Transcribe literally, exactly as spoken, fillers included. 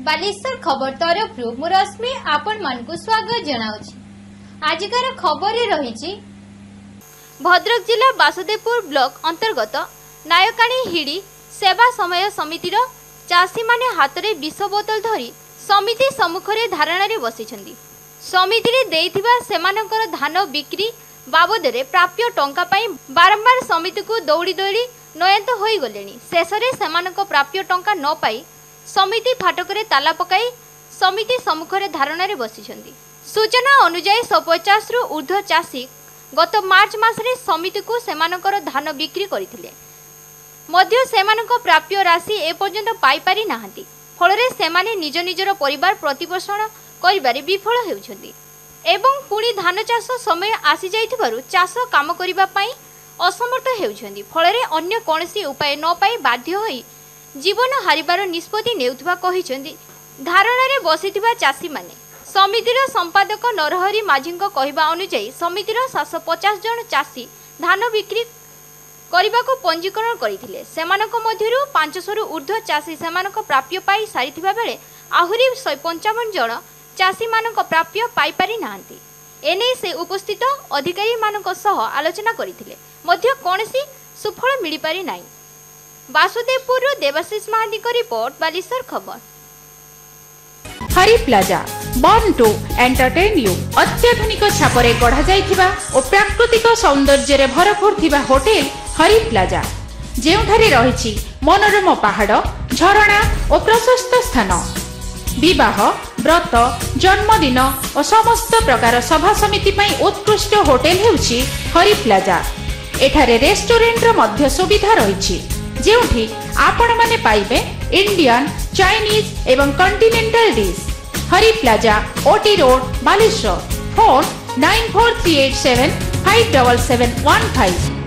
बालेश्वर खबर तरफ मु रश्मि आपण मानकु स्वागत जनाउछि। आजिकार खबर रही भद्रक जिला बासुदेवपुर ब्लॉक अंतर्गत नायकाणी हिड़ी सेवा समय समितिर चाषी माने हाथ में विष बोतल धरी समिति सम्मुखरे धारणा बसिछन्ती। समिति देइथिबा सेमानकर धान बिक्री बाबदरे प्राप्य टंका पाई बारंबार समिति को दौड़ी दौड़ी नयंत होई गलेनी। शेषरे सेमानक प्राप्य टंका न पाई समिति फाटकरे ताला पकाई समिति सम्मुखरे धारणा बसिछन्ती। सूचना अनुसार एक सौ पचास रु ऊर्ध्व चाषी गत मार्च मासरे समिति को सेमानकर धान बिक्री करथिले मध्य सेमानक प्राप्य राशि एपर्यंत पाई पारि नाहंती। फलरे सेमाने निज निजर परिवार प्रतिपोषण करिबारे विफल हेउछन्ती एवं पुणी धान चाष समय आसी जाइथिबारु चाष काम करिबा पई असमर्थ हेउछन्ती। फलरे अन्य कोनोसी उपाय न पाई बाध्य होई जीवन हारिबार निष्पत्ति नेउथबा कहिछन्ती धारणा रे बसिथिबा चाषी माने। समितिर संपादक नरहरी माझीଙ୍କ कहवा अनुसार समितिर सात सौ पचास जन चाषी धान बिक्री करने पंजीकरण करथिले। सेमानक मध्यरु पाँच सौ रु ऊर्ध्व चाषी सेमानक प्राप्य पाई सारिथिबा बेले आहुरी एक सौ पचपन जन चाषी मानक प्राप्य पाई पारि नाहंती। एने से उपस्थित अधिकारी मानक सह आलोचना करथिले मध्य कोनोसी सुफल मिली पारि नाही। बासुदेवपुर देवाशीष महांती को रिपोर्ट बालेश्वर खबर। Hari plaza born to entertain you अत्याधुनिक छापरे गढ़ा जाइथिबा और प्राकृतिक सौंदर्य रे भरपूर थिबा होटेल हरि प्लाजा जेउठारे रहिछि मनोरम पहाड़ झरणा और प्रशस्त स्थान। विवाह व्रत जन्मदिन और समस्त प्रकार सभा समिति पई उत्कृष्ट होटेल हेउछि हरि प्लाजा। एठारे रेस्टोरेंट रो मध्य सुविधा रहिछि जेउठी आपण माने पाइबे इंडियन चाइनीज एवं continental dish. Hari plaza OT road Baleswar. Phone nine four three eight seven five seven seven one five.